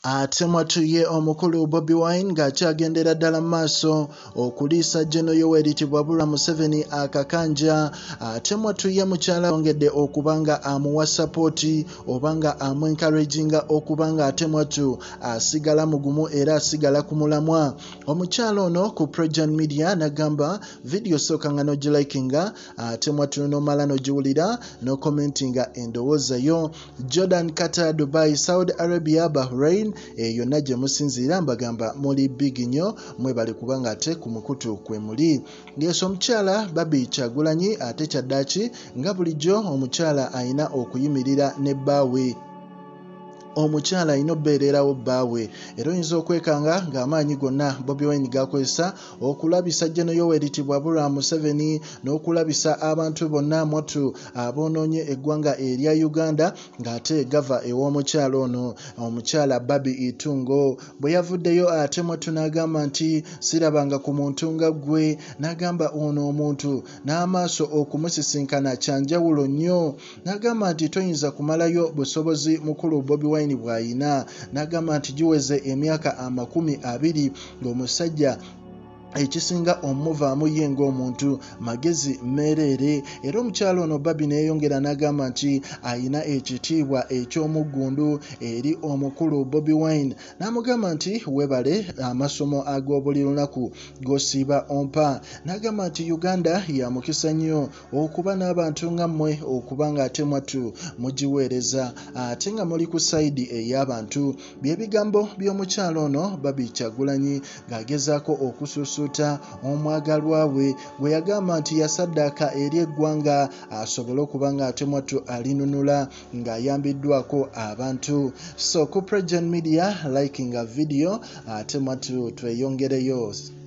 Ate mwatuye omukulu Bobi Wine ng'akyagendera ddala mu maaso okuliisa Gen. Yoweri Museveni akakanja. Ate mwatuye Mukyala yongedde okuba nga amuwa sapooti oba nga amu-encouraginga okuba nga ate mwatu asigala mugumu era asigala ku mulamwa. Omukyala ono ku PROJOURN media n'agamba vidiyo sooka nga n'ogilikinga ate mwatu n'omala n'ogiwulira n'okomentinga endowooza yo. Jordan, Qatar, Dubai, Saudi Arabia, Bahrain yonna gye musinziira mbagamba muli big nnyo mwebale kubanga ate ku mukutu kwe muli. Yesu omukyala Barbie Kyagulanyi ate kyaddaaki nga bulijjo omukyala ayina okuyimirira ne bbaawe. Omukyala ayina obbeererawo bbaawe era oyinza okwekanga ng'amaanyi gonna Bobi Wine gakozesa okulabisa Gen. Yoweri Museveni n'okulabisa abantu bonna mwatu aboonoonye eggwanga erya Uganda ng'ate gava ew'omukyala ono omukyala Barbie Itungo. Bwe yavuddeyo ate mwatu n'agamba nti sirabanga ku muntu nga ggwe, n'agamba ono omuntu n'amaaso okumusisinkana kyanjawulo nnyo, n'agamba nti toyinza kumalayo busobozi mukulu Bobi Wine bw'ayina, n'agamba nti giweze emyaka 20 ng'omusajja ekisinga omuvaamu ye ng'omuntu magezi mmereere. Era omukyala ono Barbie neeyongera n'agamba nti ayina ekitiibwa eky'omuggundu eri omukulu Bobi Wine, n'amugamba nti webale amasomo ag'obuli lunaku g'osiiba ompa, n'agamba nti Uganda ya mukisa nnyo okuba n'abantu nga mmwe okuba nga ate mwatu mugiweereza ate nga muli ku sayidi ey'abantu. Bye bigambo by'omukyala ono Barbie Kyagulanyi ng'agezaako okusuusuuta omwagalwa we gwe yagamba nti yasaddaaka eri eggwanga asobole okuba nga ate mwatu alinunula ng'ayambiddwako abantu. So ku PROJOURN media likinga video ate mwatu tweyongereyo.